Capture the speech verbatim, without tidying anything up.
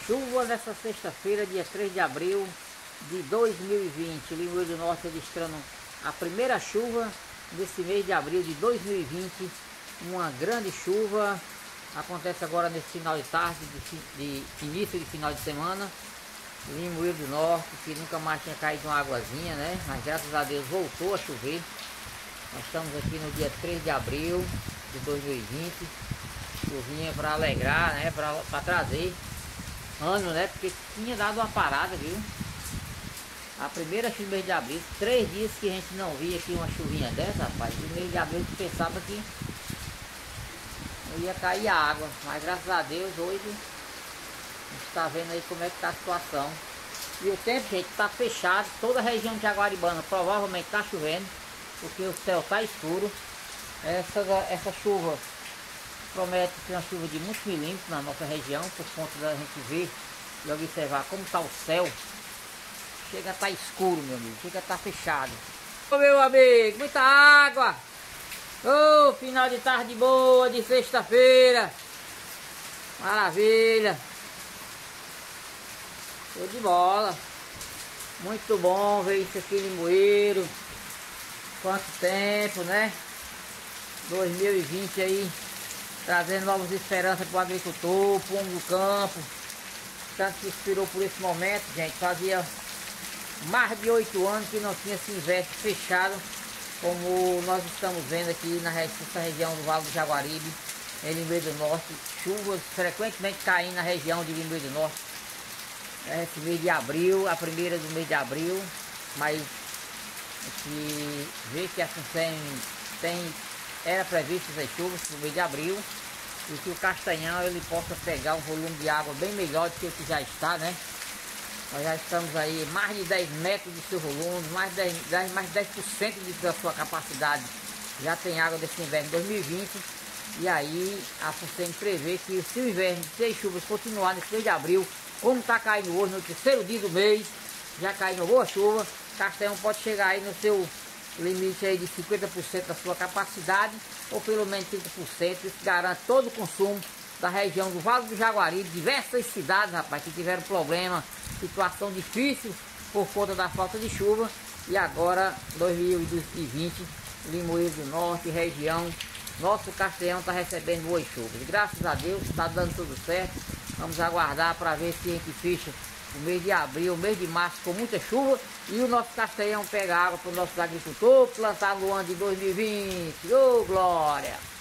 Chuva nessa sexta-feira, dia três de abril de dois mil e vinte. Limoeiro do Norte registrando a primeira chuva desse mês de abril de dois mil e vinte. Uma grande chuva. Acontece agora nesse final de tarde, de, de início de final de semana. Limoeiro do Norte, que nunca mais tinha caído uma águazinha, né? Mas graças a Deus voltou a chover. Nós estamos aqui no dia três de abril de dois mil e vinte. Chuvinha para alegrar, né? Para trazer ânimo, né? Porque tinha dado uma parada, viu? A primeira chuva do mês de abril, três dias que a gente não via aqui uma chuvinha dessa, rapaz. No mês de abril a gente pensava que não ia cair a água, mas graças a Deus hoje a gente está vendo aí como é que está a situação. E o tempo, gente, está fechado. Toda a região de Jaguaribana provavelmente está chovendo, porque o céu está escuro. Essa, essa chuva promete ser uma chuva de muitos milímetros na nossa região, por conta da gente ver e observar como está o céu. Chega a estar escuro, meu amigo, chega a estar fechado. Ô meu amigo, muita água! Ô, oh, final de tarde boa, de sexta-feira. Maravilha. Show de bola. Muito bom ver isso aqui em Limoeiro. Quanto tempo, né? dois mil e vinte aí, trazendo novas esperanças para o agricultor, para o homem do campo. Tanto que inspirou por esse momento, gente. Fazia mais de oito anos que não tinha esse inverno fechado, como nós estamos vendo aqui na nessa região do Vale do Jaguaribe, em Limoeiro do Norte. Chuvas frequentemente caindo na região de Limoeiro do Norte. Esse mês de abril, a primeira do mês de abril, mas que vê que a Função tem, era previsto as chuvas no mês de abril, e que o Castanhão ele possa pegar um volume de água bem melhor do que o que já está, né? Nós já estamos aí mais de dez metros do seu volume, mais de dez, dez, mais de dez por cento da sua capacidade já tem água desse inverno dois mil e vinte. E aí a Função prevê que se o inverno de seis chuvas continuar nesse mês de abril, como está caindo hoje, no terceiro dia do mês, já caindo boa chuva, Castanhão pode chegar aí no seu limite aí de cinquenta por cento da sua capacidade, ou pelo menos trinta por cento. Isso garante todo o consumo da região do Vale do Jaguaribe. Diversas cidades, rapaz, que tiveram problema, situação difícil por conta da falta de chuva. E agora, dois mil e vinte, Limoeiro do Norte, região, nosso Castanhão está recebendo boas chuvas. E graças a Deus está dando tudo certo. Vamos aguardar para ver se a gente fecha o mês de abril, o mês de março com muita chuva, e o nosso Castanhão pega água para o nosso agricultor plantar no ano de dois mil e vinte. Ô, glória!